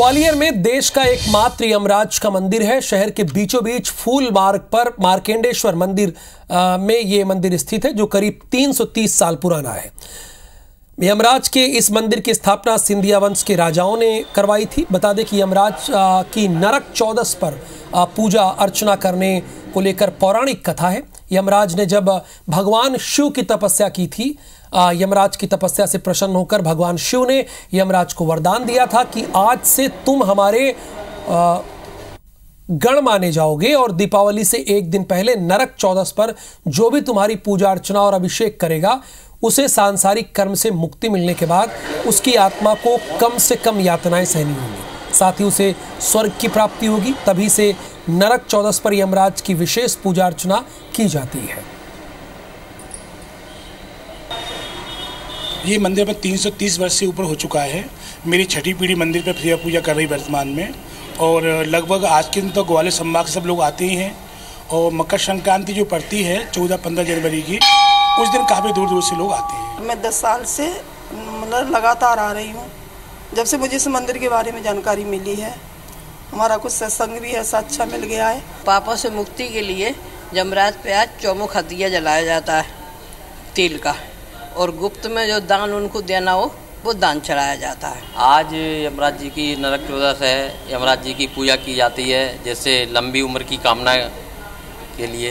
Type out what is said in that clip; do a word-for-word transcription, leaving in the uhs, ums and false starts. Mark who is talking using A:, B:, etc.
A: ग्वालियर में देश का एकमात्र यमराज का मंदिर है। शहर के बीचों बीच फूल मार्ग पर मार्केंडेश्वर मंदिर आ, में ये मंदिर स्थित है, जो करीब तीन सौ तीस साल पुराना है। यमराज के इस मंदिर की स्थापना सिंधिया वंश के राजाओं ने करवाई थी। बता दें कि यमराज आ, की नरक चौदस पर आ, पूजा अर्चना करने को लेकर पौराणिक कथा है। यमराज ने जब भगवान शिव की तपस्या की थी, यमराज की तपस्या से प्रसन्न होकर भगवान शिव ने यमराज को वरदान दिया था कि आज से तुम हमारे गण माने जाओगे और दीपावली से एक दिन पहले नरक चौदस पर जो भी तुम्हारी पूजा अर्चना और अभिषेक करेगा, उसे सांसारिक कर्म से मुक्ति मिलने के बाद उसकी आत्मा को कम से कम यातनाएं सहनी होंगी, साथ ही उसे स्वर्ग की प्राप्ति होगी। तभी से नरक चौदस पर यमराज की विशेष पूजा अर्चना की जाती है।
B: ये मंदिर में तीन सौ तीस वर्ष से ऊपर हो चुका है। मेरी छठी पीढ़ी मंदिर पर सेवा पूजा कर रही वर्तमान में, और लगभग आज के दिन तो ग्वालियर संभाग सब लोग आते ही हैं। और मकर संक्रांति जो पड़ती है चौदह पंद्रह जनवरी की, उस दिन काफ़ी दूर दूर से लोग आते हैं।
C: मैं दस साल से मतलब लगातार आ रही हूँ। जब से मुझे इस मंदिर के बारे में जानकारी मिली है, हमारा कुछ सत्संग भी ऐसा अच्छा मिल गया है।
D: पापों से मुक्ति के लिए यमराज पे आज चौमुख दिया जलाया जाता है तेल का, और गुप्त में जो दान उनको देना हो वो दान चढ़ाया जाता है।
E: आज यमराज जी की नरक चौदस है। यमराज जी की पूजा की जाती है, जैसे लंबी उम्र की कामना के लिए।